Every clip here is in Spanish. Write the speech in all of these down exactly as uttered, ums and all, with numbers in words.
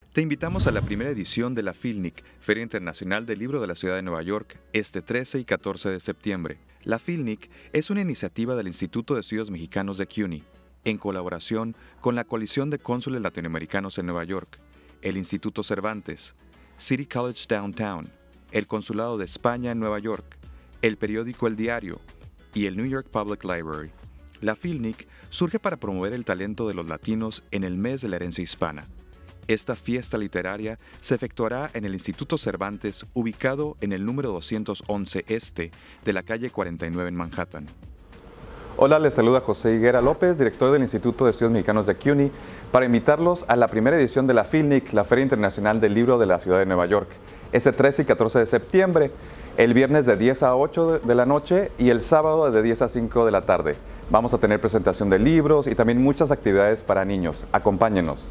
Te invitamos a la primera edición de la FILNIC, Feria Internacional del Libro de la Ciudad de Nueva York, este trece y catorce de septiembre. La FILNIC es una iniciativa del Instituto de Estudios Mexicanos de CUNY, en colaboración con la Coalición de Cónsules Latinoamericanos en Nueva York, el Instituto Cervantes, City College Downtown, el Consulado de España en Nueva York, el periódico El Diario y el New York Public Library. La FILNIC surge para promover el talento de los latinos en el mes de la herencia hispana. Esta fiesta literaria se efectuará en el Instituto Cervantes, ubicado en el número doscientos once Este de la calle cuarenta y nueve en Manhattan. Hola, les saluda José Higuera López, director del Instituto de Estudios Mexicanos de CUNY, para invitarlos a la primera edición de la FILNIC, la Feria Internacional del Libro de la Ciudad de Nueva York, este trece y catorce de septiembre, el viernes de diez a ocho de la noche y el sábado de diez a cinco de la tarde. Vamos a tener presentación de libros y también muchas actividades para niños. Acompáñenos.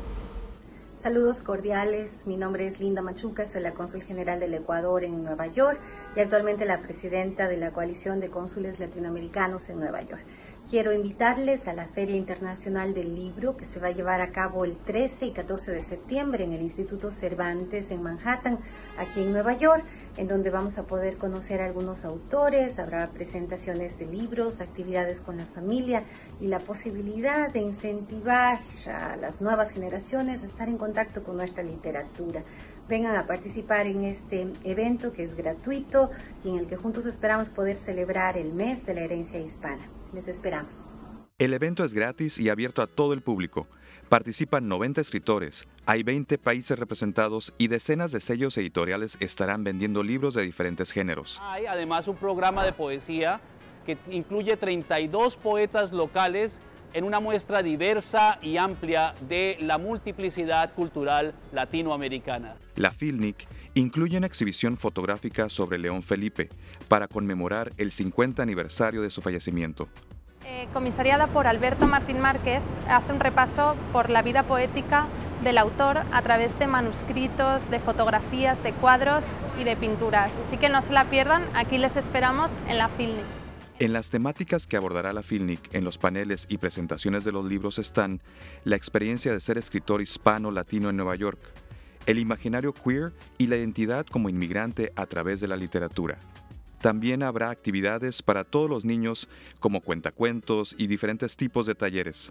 Saludos cordiales, mi nombre es Linda Machuca, soy la cónsul general del Ecuador en Nueva York y actualmente la presidenta de la Coalición de Cónsules Latinoamericanos en Nueva York. Quiero invitarles a la Feria Internacional del Libro que se va a llevar a cabo el trece y catorce de septiembre en el Instituto Cervantes en Manhattan, aquí en Nueva York, en donde vamos a poder conocer a algunos autores, habrá presentaciones de libros, actividades con la familia y la posibilidad de incentivar a las nuevas generaciones a estar en contacto con nuestra literatura. Vengan a participar en este evento que es gratuito y en el que juntos esperamos poder celebrar el mes de la herencia hispana. Les esperamos. El evento es gratis y abierto a todo el público. Participan noventa escritores, hay veinte países representados y decenas de sellos editoriales estarán vendiendo libros de diferentes géneros. Hay además un programa de poesía que incluye treinta y dos poetas locales en una muestra diversa y amplia de la multiplicidad cultural latinoamericana. La FILNIC incluye una exhibición fotográfica sobre León Felipe para conmemorar el cincuenta aniversario de su fallecimiento. Eh, comisariada por Alberto Martín Márquez, hace un repaso por la vida poética del autor a través de manuscritos, de fotografías, de cuadros y de pinturas. Así que no se la pierdan, aquí les esperamos en la FILNIC. En las temáticas que abordará la FILNIC en los paneles y presentaciones de los libros están la experiencia de ser escritor hispano-latino en Nueva York, el imaginario queer y la identidad como inmigrante a través de la literatura. También habrá actividades para todos los niños como cuentacuentos y diferentes tipos de talleres.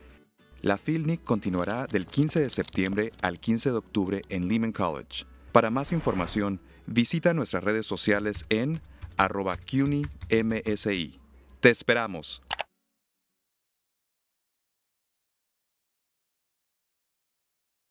La FILNIC continuará del quince de septiembre al quince de octubre en Lehman College. Para más información, visita nuestras redes sociales en arroba CUNY M S I. ¡Te esperamos!